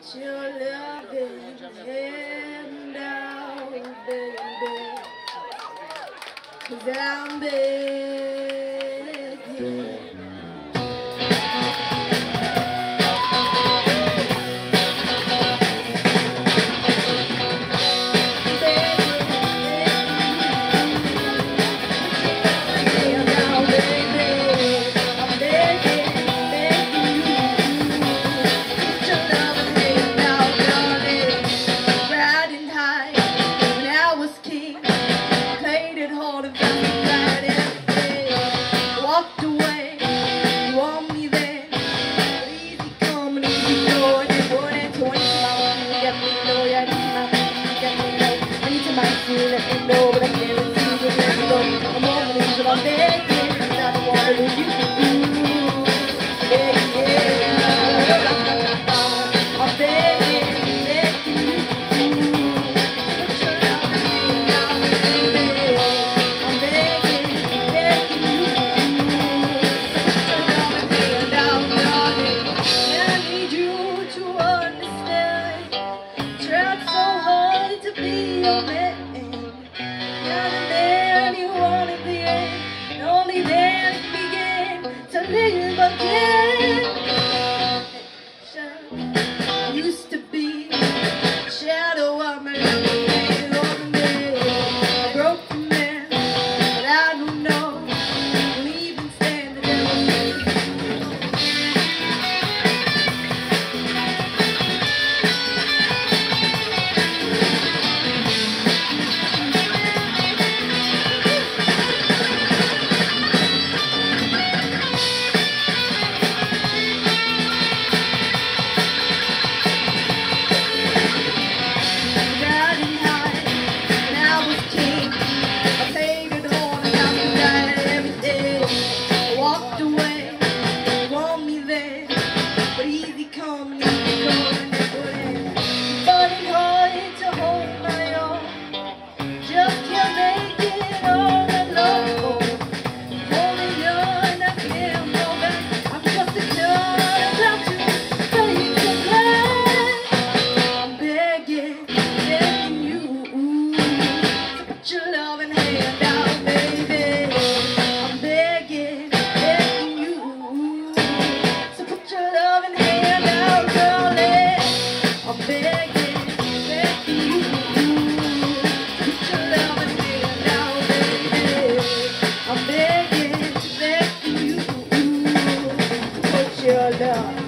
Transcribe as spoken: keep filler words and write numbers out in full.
Put your loving hand out, baby, 'cause I'm begging. Walked away, you want me then, but easy come and easy go, and it wouldn't do anything. You get me, know, yeah, you get me, know. I need to mind you, let me know, but I can't see you, let me go. I'm over these, but I'm begging, and I don't want to lose you. Yeah, yeah, I'm begging, begging you. Put your love in me now, baby. I'm begging, begging you. Live again. Used to be shadow of my life, broken man, but I don't know. Leave and stand the devil. I'm begging, begging you, put your love.